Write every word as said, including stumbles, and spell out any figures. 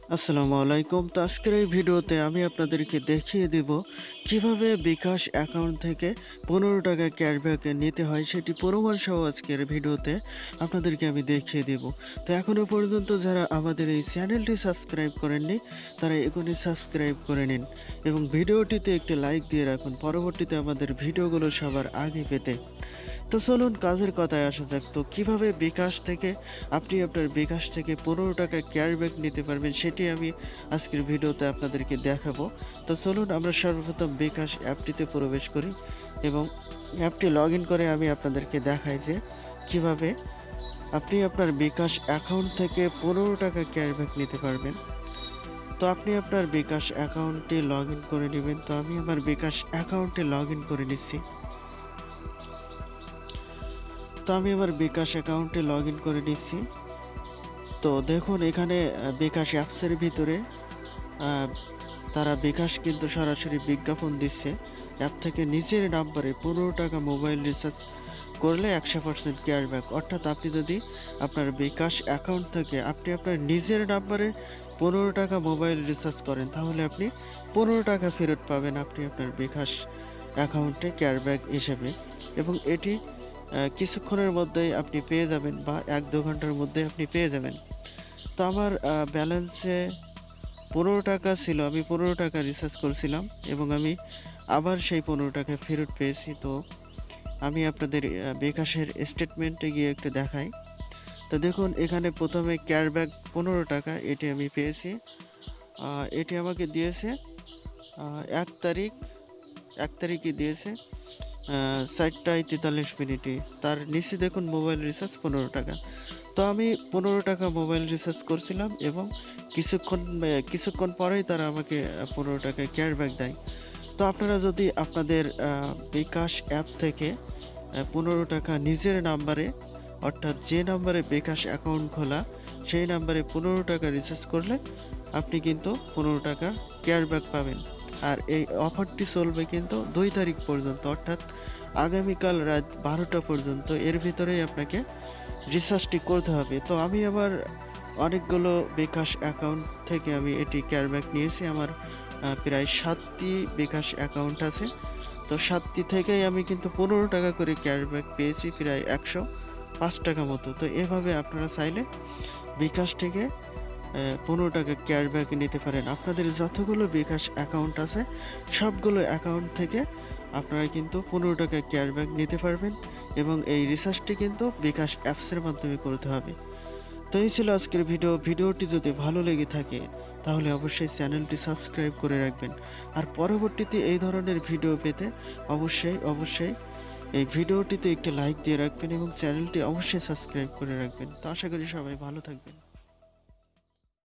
আসসালামু আলাইকুম। তো আজকের এই ভিডিওতে আমি আপনাদেরকে দেখিয়ে দিব কিভাবে বিকাশ অ্যাকাউন্ট থেকে পনেরো টাকা ক্যাশব্যাক নিতে হয়, সেটি প্রমাণ সহ আজকের ভিডিওতে আপনাদেরকে আমি দেখিয়ে দেব। তো এখনও পর্যন্ত যারা আমাদের এই চ্যানেলটি সাবস্ক্রাইব করেননি তারা এখনই সাবস্ক্রাইব করে নিন এবং ভিডিওটিতে একটি লাইক দিয়ে রাখুন পরবর্তীতে আমাদের ভিডিওগুলো সবার আগে পেতে। তো চলুন কাজের কথায় আসা যাক। তো কিভাবে বিকাশ থেকে আপনি আপনার বিকাশ থেকে পনেরো টাকা ক্যাশব্যাক নিতে পারবেন সেটি আমি আজকের ভিডিওতে আপনাদেরকে দেখাবো। তো চলুন আমরা সর্বপ্রথম বিকাশ অ্যাপটিতে প্রবেশ করি এবং অ্যাপটি লগ ইন করে আমি আপনাদেরকে দেখাই যে কিভাবে আপনি আপনার বিকাশ অ্যাকাউন্ট থেকে পনেরো টাকা ক্যাশব্যাক নিতে পারবেন। তো আপনি আপনার বিকাশ অ্যাকাউন্টটি লগ ইন করে নেবেন। তো আমি আমার বিকাশ অ্যাকাউন্টে লগ ইন করে নিচ্ছি। তো আমি আমার বিকাশ অ্যাকাউন্টে লগ ইন করে নিচ্ছি। তো দেখুন এখানে বিকাশ অ্যাপসের ভিতরে তারা বিকাশ কিন্তু সরাসরি বিজ্ঞাপন দিচ্ছে অ্যাপ থেকে নিজের নাম্বারে পনেরো টাকা মোবাইল রিচার্জ করলে একশো পার্সেন্ট ক্যাশব্যাক। অর্থাৎ আপনি যদি আপনার বিকাশ অ্যাকাউন্ট থেকে আপনি আপনার নিজের নাম্বারে পনেরো টাকা মোবাইল রিচার্জ করেন তাহলে আপনি পনেরো টাকা ফেরত পাবেন আপনি আপনার বিকাশ অ্যাকাউন্টে ক্যাশব্যাক হিসেবে এবং এটি কিছুক্ষণের মধ্যেই আপনি পেয়ে যাবেন বা এক দু ঘন্টার মধ্যে আপনি পেয়ে যাবেন। তো আমার ব্যালেন্সে পনেরো টাকা ছিল, আমি পনেরো টাকা রিচার্জ করছিলাম এবং আমি আবার সেই পনেরো টাকা ফেরত পেয়েছি। তো আমি আপনাদের বিকাশের স্টেটমেন্টে গিয়ে একটু দেখাই। তো দেখুন এখানে প্রথমে ক্যাশব্যাক পনেরো টাকা এটি আমি পেয়েছি। এটি আমাকে দিয়েছে এক তারিখ এক তারিখে দিয়েছে চারটায় তেতাল্লিশ মিনিটে। তার নিচে দেখুন মোবাইল রিচার্জ পনেরো টাকা। তো আমি পনেরো টাকা মোবাইল রিচার্জ করছিলাম এবং কিছুক্ষণ কিছুক্ষণ পরেই তারা আমাকে পনেরো টাকা ক্যাশব্যাক দেয়। তো আপনারা যদি আপনাদের বিকাশ অ্যাপ থেকে পনেরো টাকা নিজের নাম্বারে অর্থাৎ যে নাম্বারে বিকাশ অ্যাকাউন্ট খোলা সেই নাম্বারে পনেরো টাকা রিচার্জ করলে আপনি কিন্তু পনেরো টাকা ক্যাশব্যাক পাবেন। আর এই অফারটি চলবে কিন্তু দুই তারিখ পর্যন্ত অর্থাৎ আগামীকাল রাত বারোটা পর্যন্ত। এর ভিতরেই আপনাকে রিচার্জটি করতে হবে। তো আমি আমার অনেকগুলো বিকাশ অ্যাকাউন্ট থেকে আমি এটি ক্যাশব্যাক নিয়েছি। আমার প্রায় সাতটি বিকাশ অ্যাকাউন্ট আছে। তো সাতটি থেকেই আমি কিন্তু পনেরো টাকা করে ক্যাশব্যাক পেয়েছি প্রায় একশো পাঁচ টাকা মতো। তো এভাবে আপনারা চাইলে বিকাশ থেকে পনেরো টাকা ক্যাশব্যাক নিতে পারেন। আপনাদের যতগুলো বিকাশ অ্যাকাউন্ট আছে সবগুলো অ্যাকাউন্ট থেকে আপনারা কিন্তু পনেরো টাকা ক্যাশব্যাক নিতে পারবেন এবং এই রিচার্জটি কিন্তু বিকাশ অ্যাপসের মাধ্যমে করতে হবে। তো এই ছিল আজকের ভিডিও। ভিডিওটি যদি ভালো লেগে থাকে তাহলে অবশ্যই চ্যানেলটি সাবস্ক্রাইব করে রাখবেন আর পরবর্তীতে এই ধরনের ভিডিও পেতে অবশ্যই অবশ্যই এই ভিডিওটিতে একটি লাইক দিয়ে রাখবেন এবং চ্যানেলটি অবশ্যই সাবস্ক্রাইব করে রাখবেন। তো আশা করি সবাই ভালো থাকবেন।